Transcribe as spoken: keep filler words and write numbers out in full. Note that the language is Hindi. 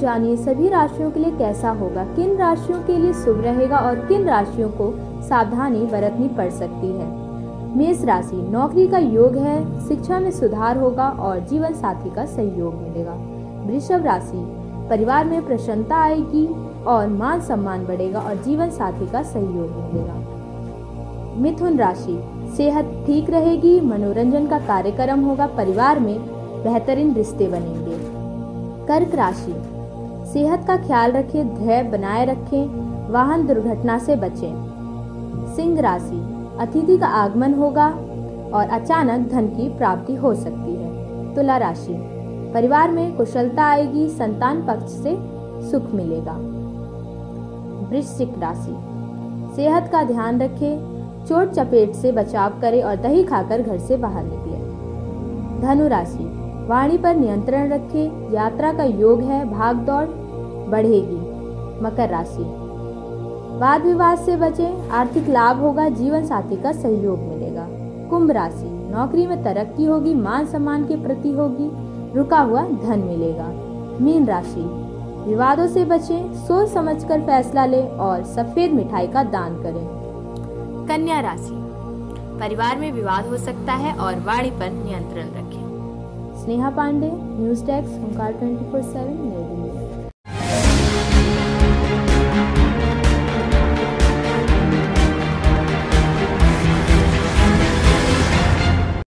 जानिए सभी राशियों के लिए कैसा होगा, किन राशियों के लिए शुभ रहेगा और किन राशियों को सावधानी बरतनी पड़ सकती है। मेष राशि, नौकरी का योग है, शिक्षा में सुधार होगा और जीवन साथी का सहयोग मिलेगा। वृषभ राशि, परिवार में प्रसन्नता आएगी और मान सम्मान बढ़ेगा और जीवन साथी का सहयोग मिलेगा। मिथुन राशि, सेहत ठीक रहेगी, मनोरंजन का कार्यक्रम होगा, परिवार में बेहतरीन रिश्ते बनेंगे। कर्क राशि, सेहत का ख्याल रखें, धैर्य बनाए रखें, वाहन दुर्घटना से बचें। सिंह राशि, अतिथि का आगमन होगा और अचानक धन की प्राप्ति हो सकती है। तुला राशि, परिवार में कुशलता आएगी, संतान पक्ष से सुख मिलेगा। वृश्चिक राशि, सेहत का ध्यान रखें, चोट चपेट से बचाव करें और दही खाकर घर से बाहर निकलें। धनु राशि, वाणी पर नियंत्रण रखें, यात्रा का योग है, भाग दौड़ बढ़ेगी। मकर राशि, वाद विवाद से बचें, आर्थिक लाभ होगा, जीवन साथी का सहयोग मिलेगा। कुंभ राशि, नौकरी में तरक्की होगी, मान सम्मान के प्रति होगी, रुका हुआ धन मिलेगा। मीन राशि, विवादों से बचें, सोच समझकर फैसला लें और सफेद मिठाई का दान करें। कन्या राशि, परिवार में विवाद हो सकता है और वाणी पर नियंत्रण रखें। Sneha Pandey, news desk, Omkar twenty four seven, New Delhi.